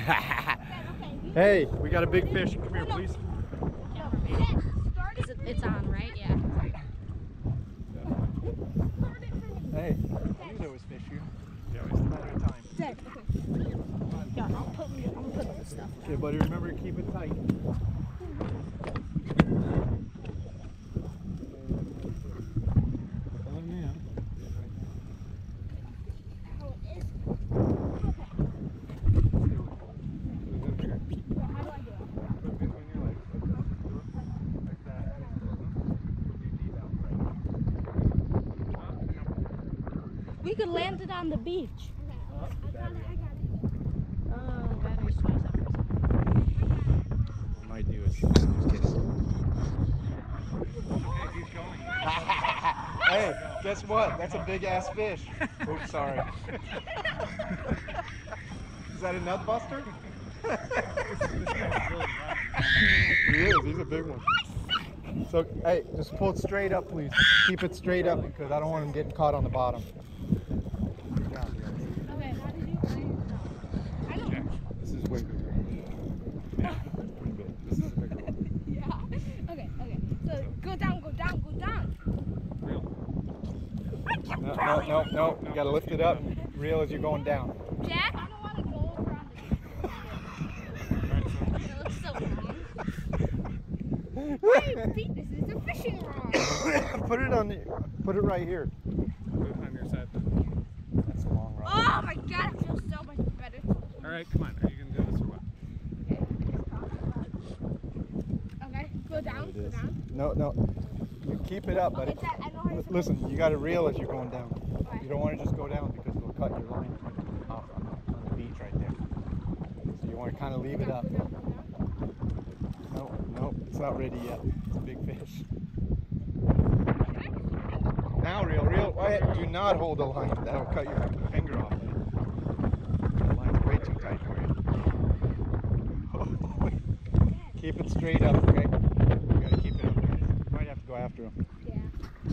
Hey, we got a big fish. Come here, please. It's on, right? Yeah. Hey, I knew there was fish here. Yeah, it's a matter of time. Dead. Okay. Yeah, I'm gonna put this stuff. Okay, buddy, remember to keep it tight. We could land it on the beach. I got it. Oh, battery's 27%. Might do it. Hey, guess what? That's a big ass fish. Oops, sorry. Is that a nut buster? He is, he's a big one. So, hey, just pull it straight up, please. Keep it straight up because I don't want him getting caught on the bottom. Okay, how did you I don't know. This is way bigger. Yeah, that's pretty big. This is a bigger one. Yeah. Okay. So go down. No. You gotta lift it up and reel as you're going down. Jack, I don't want to go over on the beach. It looks so long. Why do you beat this? It's a fishing rod. Put it right here. Put it on your side. That's a long rod. Oh my god, I feel so much better. Alright, come on. Are you going to do this or what? Okay, go down. No. You keep it up, buddy. Okay, Dad, I know how to Listen, you gotta reel as you're going down. You don't want to just go down because it'll cut your line off on the beach right there. So you want to kind of leave it up. No, it's not ready yet. It's a big fish. Now reel. Do not hold the line. That'll cut your finger off. The line's way too tight for you. Keep it straight up, okay? You gotta keep it up. You might have to go after him. Yeah.